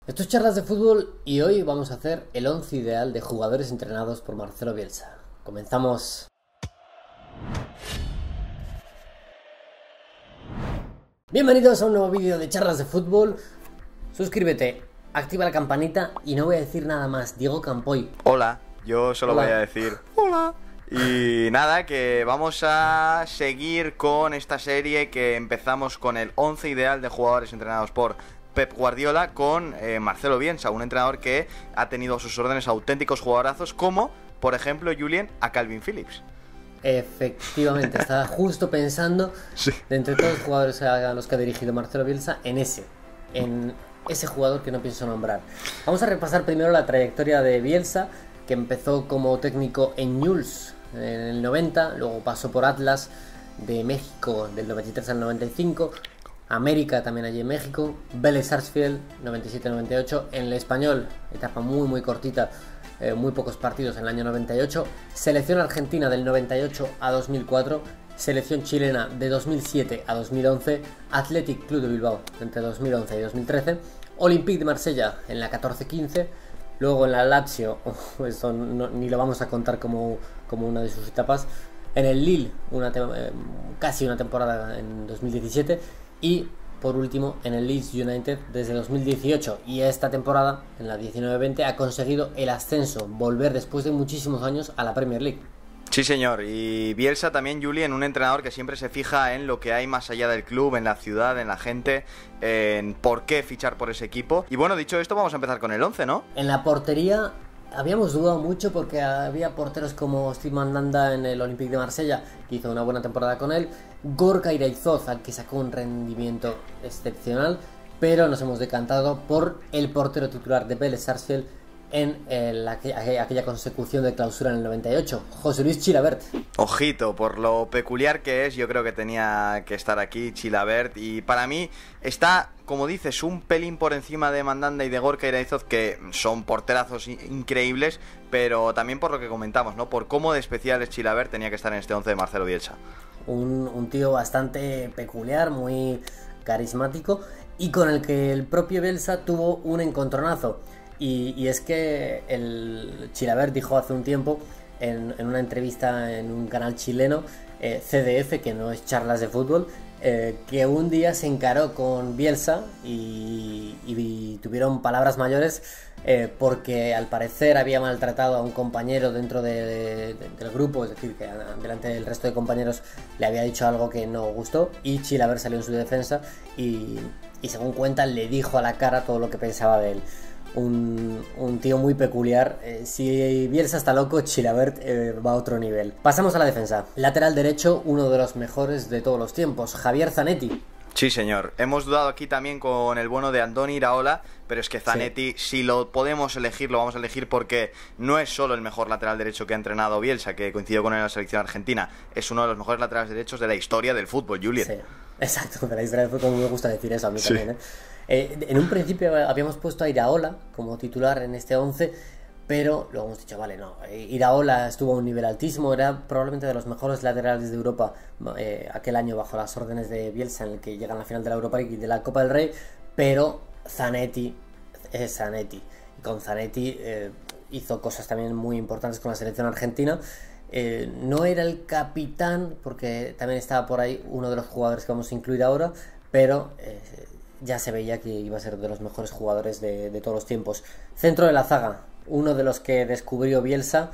Esto es Charlas de Fútbol y hoy vamos a hacer el 11 ideal de jugadores entrenados por Marcelo Bielsa. Comenzamos. Bienvenidos a un nuevo vídeo de Charlas de Fútbol. Suscríbete, activa la campanita y no voy a decir nada más. Diego Campoy. Hola, yo solo Hola. voy a decir hola. Y nada, que vamos a seguir con esta serie que empezamos con el 11 ideal de jugadores entrenados por Pep Guardiola con Marcelo Bielsa, un entrenador que ha tenido a sus órdenes auténticos jugadorazos como, por ejemplo, Julien, a Calvin Phillips. Efectivamente, estaba justo pensando de entre todos los jugadores a los que ha dirigido Marcelo Bielsa en ese jugador que no pienso nombrar. Vamos a repasar primero la trayectoria de Bielsa, que empezó como técnico en Newell's en el 90, luego pasó por Atlas de México del 93 al 95, América también allí en México, Vélez Sarsfield 97-98, en el Español, etapa muy cortita, muy pocos partidos en el año 98, selección argentina del 98 a 2004, selección chilena de 2007 a 2011, Athletic Club de Bilbao entre 2011 y 2013, Olympique de Marsella en la 14-15, luego en la Lazio, esto ni lo vamos a contar como una de sus etapas, en el Lille casi una temporada en 2017 y por último en el Leeds United desde 2018, y esta temporada en la 19-20 ha conseguido el ascenso, volver después de muchísimos años a la Premier League. Sí, señor, y Bielsa también, Julien, un entrenador que siempre se fija en lo que hay más allá del club, en la ciudad, en la gente, en por qué fichar por ese equipo. Y bueno, dicho esto, vamos a empezar con el 11, ¿no? En la portería habíamos dudado mucho porque había porteros como Steve Mandanda en el Olympique de Marsella, que hizo una buena temporada con él, Gorka Iraizoz, al que sacó un rendimiento excepcional, pero nos hemos decantado por el portero titular de Vélez Sarsfield en aquella consecución de clausura en el 98, José Luis Chilavert. Ojito, por lo peculiar que es, yo creo que tenía que estar aquí Chilavert, y para mí está, como dices, un pelín por encima de Mandanda y de Gorka Iraizoz, que son porterazos increíbles, pero también por lo que comentamos, ¿no? Por cómo de especial es Chilavert, tenía que estar en este 11 de Marcelo Bielsa. Un tío bastante peculiar, muy carismático, y con el que el propio Bielsa tuvo un encontronazo. Y es que el Chilavert dijo hace un tiempo en una entrevista en un canal chileno, CDF, que no es Charlas de Fútbol, que un día se encaró con Bielsa y tuvieron palabras mayores porque al parecer había maltratado a un compañero dentro del grupo, es decir, que delante del resto de compañeros le había dicho algo que no gustó, y Chilavert salió en su defensa y según cuentan le dijo a la cara todo lo que pensaba de él. Un tío muy peculiar. Si Bielsa está loco, Chilavert va a otro nivel. Pasamos a la defensa. Lateral derecho, uno de los mejores de todos los tiempos, Javier Zanetti. Sí, señor. Hemos dudado aquí también con el bueno de Andoni Iraola, pero es que Zanetti, si lo podemos elegir, lo vamos a elegir porque no es solo el mejor lateral derecho que ha entrenado Bielsa, que coincidió con él en la selección argentina, es uno de los mejores laterales derechos de la historia del fútbol, Julien. Sí, exacto, de la historia del fútbol, me gusta decir eso a mí también, en un principio habíamos puesto a Iraola como titular en este 11, pero luego hemos dicho, vale, no, Iraola estuvo a un nivel altísimo, era probablemente de los mejores laterales de Europa aquel año bajo las órdenes de Bielsa, en el que llegan a la final de la Europa League y de la Copa del Rey, pero Zanetti es Zanetti, y con Zanetti hizo cosas también muy importantes con la selección argentina. No era el capitán, porque también estaba por ahí uno de los jugadores que vamos a incluir ahora, pero ya se veía que iba a ser de los mejores jugadores de todos los tiempos. Centro de la zaga, uno de los que descubrió Bielsa,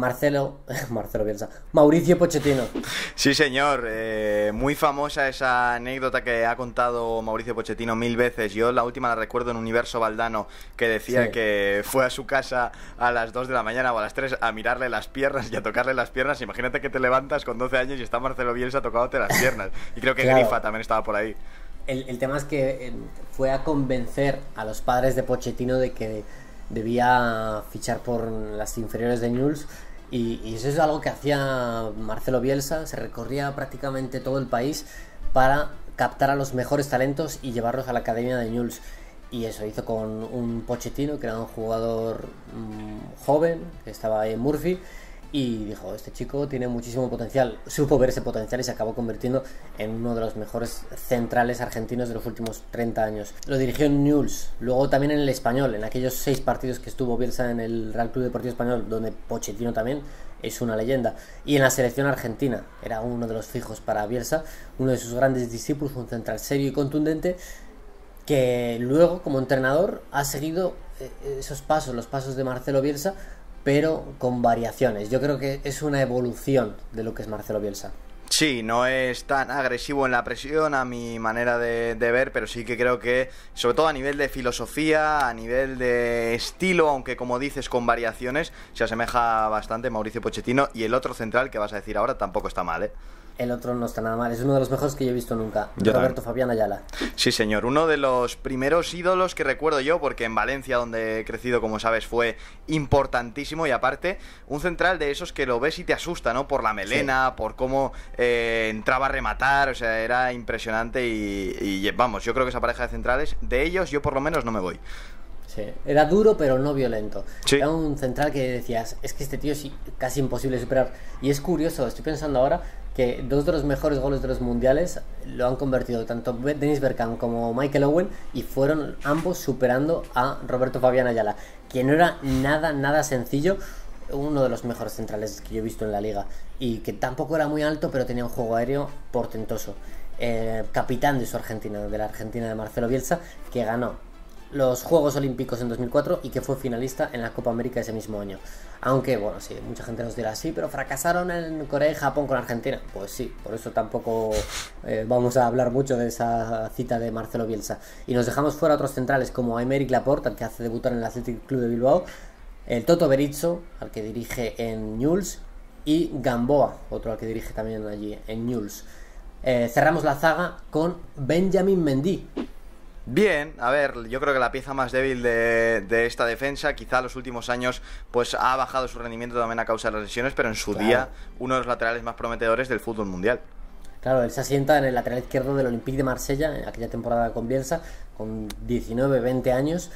Mauricio Pochettino. Sí, señor, muy famosa esa anécdota que ha contado Mauricio Pochettino 1000 veces. Yo la última la recuerdo en Universo Valdano, que decía que fue a su casa a las 2 de la mañana o a las 3 a mirarle las piernas y a tocarle las piernas. Imagínate que te levantas con 12 años y está Marcelo Bielsa tocándote las piernas. Y creo que Claro. Grifa también estaba por ahí. El tema es que fue a convencer a los padres de Pochettino de que debía fichar por las inferiores de Newell's, y eso es algo que hacía Marcelo Bielsa. Se recorría prácticamente todo el país para captar a los mejores talentos y llevarlos a la academia de Newell's, y eso hizo con un Pochettino que era un jugador joven, que estaba ahí en Murphy, y dijo, este chico tiene muchísimo potencial. Supo ver ese potencial y se acabó convirtiendo en uno de los mejores centrales argentinos de los últimos 30 años. Lo dirigió en Newell's, luego también en el Español, en aquellos 6 partidos que estuvo Bielsa en el Real Club Deportivo Español, donde Pochettino también es una leyenda. Y en la selección argentina, era uno de los fijos para Bielsa, uno de sus grandes discípulos, un central serio y contundente, que luego como entrenador ha seguido esos pasos, los pasos de Marcelo Bielsa, pero con variaciones. Yo creo que es una evolución de lo que es Marcelo Bielsa. Sí, no es tan agresivo en la presión a mi manera de ver, pero sí que creo que, sobre todo a nivel de filosofía, a nivel de estilo, aunque como dices con variaciones, se asemeja bastante Mauricio Pochettino. Y el otro central que vas a decir ahora tampoco está mal, ¿eh? El otro no está nada mal, es uno de los mejores que yo he visto nunca, Yo Roberto también. Fabián Ayala. Sí, señor, uno de los primeros ídolos que recuerdo yo, porque en Valencia, donde he crecido, como sabes, fue importantísimo. Y aparte, un central de esos que lo ves y te asusta, ¿no? Por la melena, sí, por cómo entraba a rematar, o sea, era impresionante. Y vamos, yo creo que esa pareja de centrales, de ellos yo por lo menos no me voy. Sí, era duro pero no violento. Sí. Era un central que decías, es que este tío es casi imposible de superar. Y es curioso, estoy pensando ahora que 2 de los mejores goles de los mundiales lo han convertido tanto Dennis Bergkamp como Michael Owen, y fueron ambos superando a Roberto Fabián Ayala, que no era nada sencillo. Uno de los mejores centrales que yo he visto en la liga, y que tampoco era muy alto, pero tenía un juego aéreo portentoso. Capitán de su Argentina, de la Argentina de Marcelo Bielsa, que ganó los Juegos Olímpicos en 2004 y que fue finalista en la Copa América ese mismo año. Aunque, bueno, sí, mucha gente nos dirá, sí, pero fracasaron en Corea y Japón con Argentina. Pues sí, por eso tampoco vamos a hablar mucho de esa cita de Marcelo Bielsa. Y nos dejamos fuera otros centrales como Aymeric Laporte, al que hace debutar en el Athletic Club de Bilbao, el Toto Berizzo, al que dirige en Newell's, y Gamboa, otro al que dirige también allí en Newell's. Cerramos la zaga con Benjamin Mendy. Bien, a ver, yo creo que la pieza más débil de esta defensa, quizá los últimos años pues ha bajado su rendimiento también a causa de las lesiones, pero en su día uno de los laterales más prometedores del fútbol mundial. Claro, él se asienta en el lateral izquierdo del Olympique de Marsella en aquella temporada con Bielsa, con 19-20 años,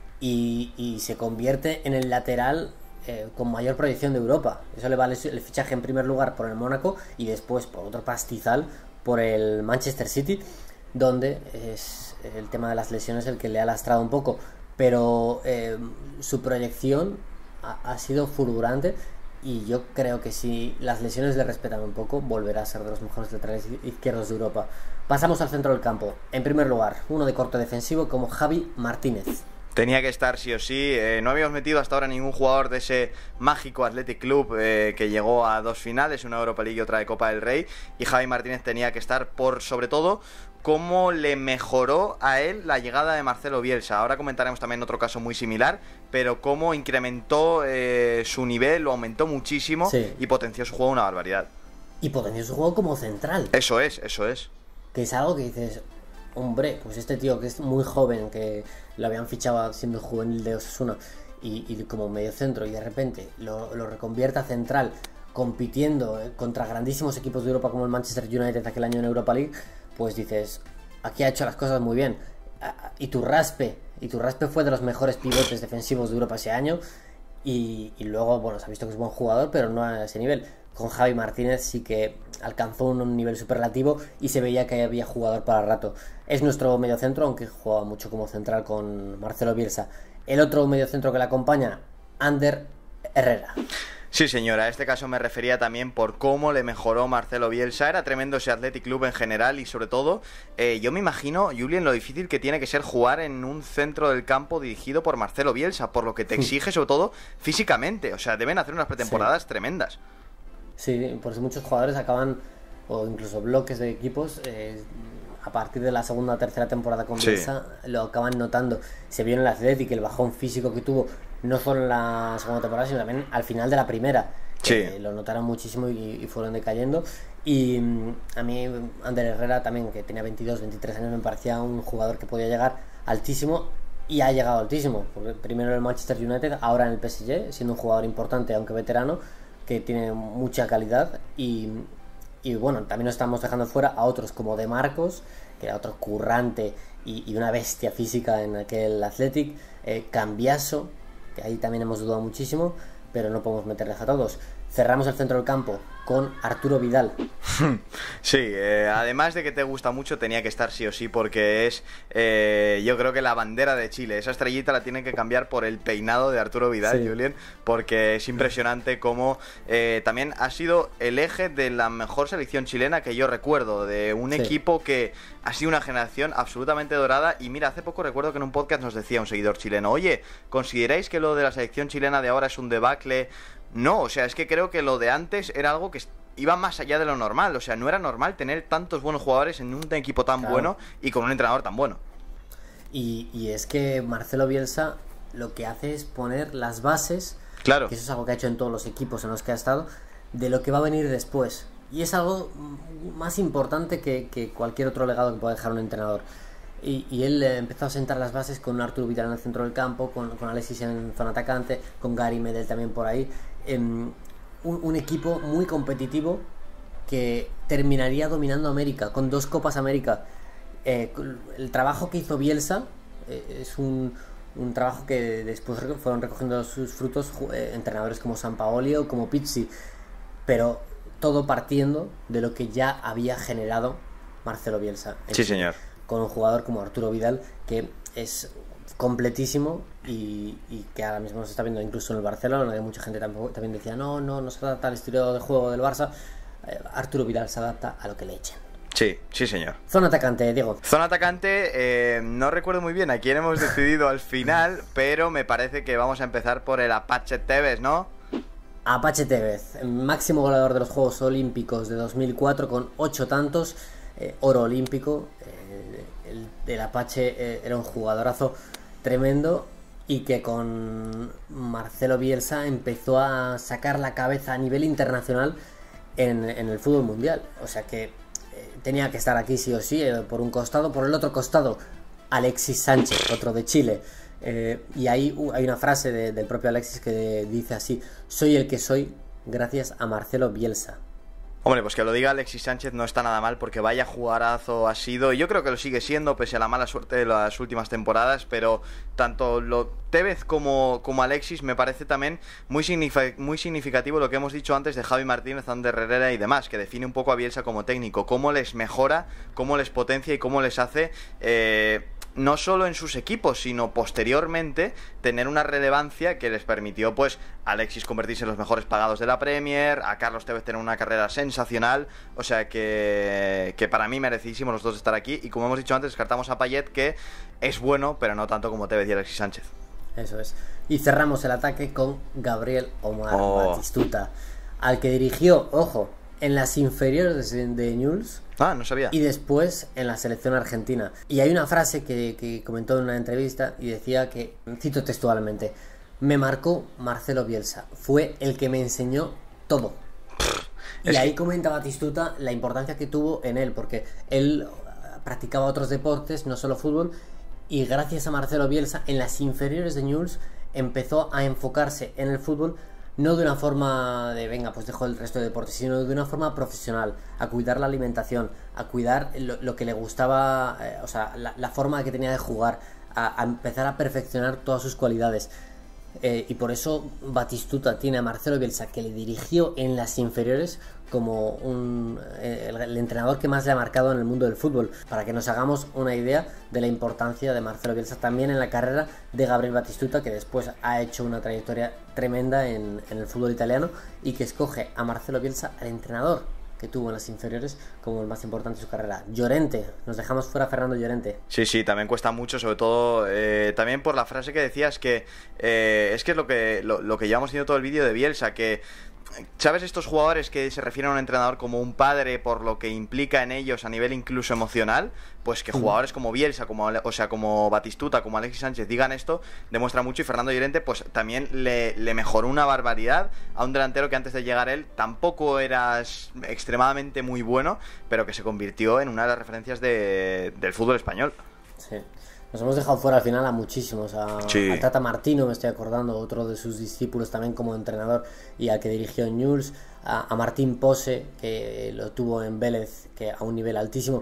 y se convierte en el lateral con mayor proyección de Europa. Eso le vale el fichaje en primer lugar por el Mónaco y después por otro pastizal por el Manchester City, donde es el tema de las lesiones el que le ha lastrado un poco, pero su proyección ha sido fulgurante, y yo creo que si las lesiones le respetan un poco, volverá a ser de los mejores laterales izquierdos de Europa. Pasamos al centro del campo. En primer lugar, uno de corte defensivo como Javi Martínez. Tenía que estar sí o sí. No habíamos metido hasta ahora ningún jugador de ese mágico Athletic Club que llegó a 2 finales, una Europa League y otra de Copa del Rey, y Javi Martínez tenía que estar por, sobre todo, cómo le mejoró a él la llegada de Marcelo Bielsa. Ahora comentaremos también otro caso muy similar, pero cómo incrementó su nivel, lo aumentó muchísimo, sí, y potenció su juego una barbaridad. Y potenció su juego como central. Eso es, eso es. Que es algo que dices, hombre, pues este tío que es muy joven, que lo habían fichado siendo juvenil de Osasuna y como medio centro, y de repente lo reconvierte a central, compitiendo contra grandísimos equipos de Europa como el Manchester United aquel año en Europa League, pues dices, aquí ha hecho las cosas muy bien. Iturraspe fue de los mejores pivotes defensivos de Europa ese año, y luego, bueno, se ha visto que es buen jugador, pero no a ese nivel. Con Javi Martínez sí que alcanzó un nivel superlativo y se veía que había jugador para rato. Es nuestro mediocentro, aunque juega mucho como central con Marcelo Bielsa. El otro mediocentro que le acompaña, Ander Herrera. Sí, señora, a este caso me refería también por cómo le mejoró Marcelo Bielsa. Era tremendo ese Athletic Club en general, y sobre todo, yo me imagino, Julien, lo difícil que tiene que ser jugar en un centro del campo dirigido por Marcelo Bielsa, por lo que te exige, sobre todo, físicamente. O sea, deben hacer unas pretemporadas tremendas. Sí, por eso muchos jugadores acaban, o incluso bloques de equipos, a partir de la segunda o tercera temporada con Bielsa, lo acaban notando. Se vio en el Athletic el bajón físico que tuvo, no solo en la segunda temporada, sino también al final de la primera. Sí. Lo notaron muchísimo y fueron decayendo. Y a mí, Ander Herrera también, que tenía 22, 23 años, me parecía un jugador que podía llegar altísimo, y ha llegado altísimo. Porque primero en el Manchester United, ahora en el PSG, siendo un jugador importante, aunque veterano, que tiene mucha calidad. Y bueno, también nos estamos dejando fuera a otros como De Marcos, que era otro currante y una bestia física en aquel Athletic. Cambiaso, que ahí también hemos dudado muchísimo, pero no podemos meterles a todos. Cerramos el centro del campo con Arturo Vidal. Sí, además de que te gusta mucho, tenía que estar sí o sí, porque es, yo creo que la bandera de Chile. Esa estrellita la tienen que cambiar por el peinado de Arturo Vidal, sí. Julen, porque es impresionante cómo también ha sido el eje de la mejor selección chilena que yo recuerdo, de un equipo que ha sido una generación absolutamente dorada. Y mira, hace poco recuerdo que en un podcast nos decía un seguidor chileno: oye, ¿consideráis que lo de la selección chilena de ahora es un debacle? No, o sea, es que creo que lo de antes era algo que iba más allá de lo normal. O sea, no era normal tener tantos buenos jugadores en un equipo tan bueno y con un entrenador tan bueno. Y es que Marcelo Bielsa lo que hace es poner las bases, claro, que eso es algo que ha hecho en todos los equipos en los que ha estado, de lo que va a venir después. Y es algo más importante que cualquier otro legado que pueda dejar un entrenador. Y él empezó a sentar las bases con Arturo Vidal en el centro del campo, con Alexis en zona atacante, con Gary Medel también por ahí. Un equipo muy competitivo que terminaría dominando América, con 2 Copas América. El trabajo que hizo Bielsa es un trabajo que después fueron recogiendo sus frutos entrenadores como Sampaoli o como Pizzi, pero todo partiendo de lo que ya había generado Marcelo Bielsa. Sí, señor. Con un jugador como Arturo Vidal, que es completísimo y que ahora mismo se está viendo incluso en el Barcelona, que mucha gente también decía no se adapta al estilo de juego del Barça. Arturo Vidal se adapta a lo que le echen. Sí, sí señor. Zona atacante, Diego. Zona atacante, no recuerdo muy bien a quién hemos decidido al final, pero me parece que vamos a empezar por el Apache Tevez, ¿no? Apache Tevez, máximo goleador de los Juegos Olímpicos de 2004 con 8 tantos, oro olímpico. El Apache era un jugadorazo tremendo y que con Marcelo Bielsa empezó a sacar la cabeza a nivel internacional en el fútbol mundial. O sea que tenía que estar aquí sí o sí, por un costado. Por el otro costado, Alexis Sánchez, otro de Chile. Y ahí hay una frase del propio Alexis que dice así: soy el que soy gracias a Marcelo Bielsa. Hombre, pues que lo diga Alexis Sánchez no está nada mal, porque vaya jugarazo ha sido, y yo creo que lo sigue siendo pese a la mala suerte de las últimas temporadas. Pero tanto Tevez como Alexis me parece también muy significativo lo que hemos dicho antes de Javi Martínez, Ander Herrera y demás, que define un poco a Bielsa como técnico, cómo les mejora, cómo les potencia y cómo les hace no solo en sus equipos, sino posteriormente tener una relevancia que les permitió pues a Alexis convertirse en los mejores pagados de la Premier, a Carlos Tevez tener una carrera sensacional. O sea que para mí merecidísimos los dos estar aquí. Y como hemos dicho antes, descartamos a Payet, que es bueno, pero no tanto como Tevez y Alexis Sánchez. Eso es. Y cerramos el ataque con Gabriel Omar Batistuta, al que dirigió, ojo, en las inferiores de Newell's. Ah, no sabía. Y después en la selección argentina. Y hay una frase que comentó en una entrevista y decía que, cito textualmente: me marcó Marcelo Bielsa, fue el que me enseñó todo. Y ahí comenta Batistuta la importancia que tuvo en él, porque él practicaba otros deportes, no solo fútbol, y gracias a Marcelo Bielsa en las inferiores de Newell's empezó a enfocarse en el fútbol, no de una forma de venga, pues dejo el resto de deportes, sino de una forma profesional, a cuidar la alimentación, a cuidar lo que le gustaba, o sea, la forma que tenía de jugar, a empezar a perfeccionar todas sus cualidades. Y por eso Batistuta tiene a Marcelo Bielsa, que le dirigió en las inferiores, como el entrenador que más le ha marcado en el mundo del fútbol, para que nos hagamos una idea de la importancia de Marcelo Bielsa también en la carrera de Gabriel Batistuta, que después ha hecho una trayectoria tremenda en el fútbol italiano, y que escoge a Marcelo Bielsa, al entrenador que tuvo en las inferiores, como el más importante de su carrera. Llorente, nos dejamos fuera a Fernando Llorente. Sí, también cuesta mucho, sobre todo también por la frase que decías, que es que es lo que llevamos haciendo todo el vídeo de Bielsa, que ¿sabes? Estos jugadores que se refieren a un entrenador como un padre por lo que implica en ellos a nivel incluso emocional, pues que jugadores como Bielsa, como Batistuta, como Alexis Sánchez digan esto, demuestra mucho. Y Fernando Llorente pues también le mejoró una barbaridad a un delantero que antes de llegar él tampoco era extremadamente muy bueno, pero que se convirtió en una de las referencias del fútbol español. Sí. Nos hemos dejado fuera al final a muchísimos, a Tata Martino, me estoy acordando, otro de sus discípulos también como entrenador y al que dirigió en Newell's, a Martín Pose, que lo tuvo en Vélez, que a un nivel altísimo,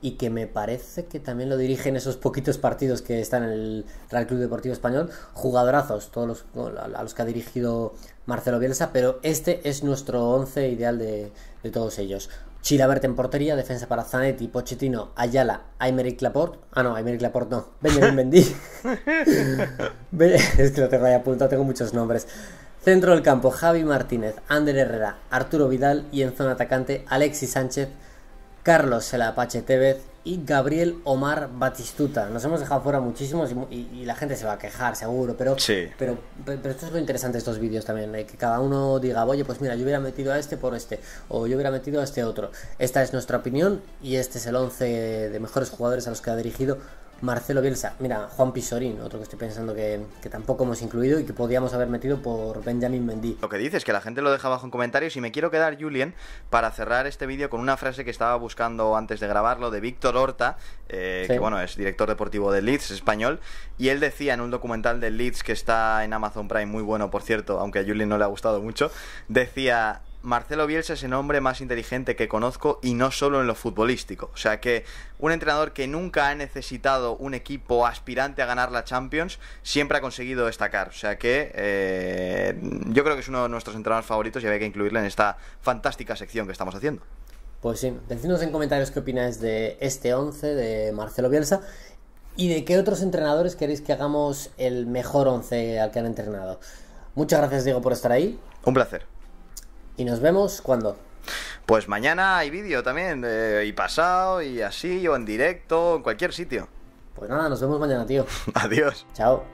y que me parece que también lo dirige en esos poquitos partidos que está en el Real Club Deportivo Español. Jugadorazos, todos a los que ha dirigido Marcelo Bielsa, pero este es nuestro 11 ideal de todos ellos. Chilavert en portería, defensa para Zanetti, Pochettino, Ayala, Aymeric Laporte. Ah, no, Aymeric Laporte no, Benjamin Mendy. Es que lo tengo ahí apuntado, tengo muchos nombres. Centro del campo, Javi Martínez, Ander Herrera, Arturo Vidal y en zona atacante, Alexis Sánchez, Carlos El Apache Tevez y Gabriel Omar Batistuta. Nos hemos dejado fuera muchísimos y la gente se va a quejar, seguro, pero, sí. pero esto es lo interesante de estos vídeos también, que cada uno diga, oye, pues mira, yo hubiera metido a este por este, o yo hubiera metido a este otro. Esta es nuestra opinión y este es el 11 de mejores jugadores a los que ha dirigido Marcelo Bielsa. Mira, Juan Pisorín, otro que estoy pensando que tampoco hemos incluido y que podíamos haber metido por Benjamin Mendy. Lo que dices, que la gente lo deja abajo en comentarios, y me quiero quedar, Julien, para cerrar este vídeo con una frase que estaba buscando antes de grabarlo, de Víctor Horta, Sí. que bueno, es director deportivo del Leeds, es español, y él decía en un documental del Leeds que está en Amazon Prime, muy bueno por cierto, aunque a Julien no le ha gustado mucho, decía: Marcelo Bielsa es el hombre más inteligente que conozco, y no solo en lo futbolístico. O sea que un entrenador que nunca ha necesitado un equipo aspirante a ganar la Champions siempre ha conseguido destacar. O sea que yo creo que es uno de nuestros entrenadores favoritos y había que incluirle en esta fantástica sección que estamos haciendo. Pues sí, decidnos en comentarios qué opináis de este 11 de Marcelo Bielsa y de qué otros entrenadores queréis que hagamos el mejor 11 al que han entrenado. Muchas gracias, Diego, por estar ahí. Un placer. Y nos vemos cuando. Pues mañana hay vídeo también, y pasado, y así, o en directo, en cualquier sitio. Pues nada, nos vemos mañana, tío. Adiós. Chao.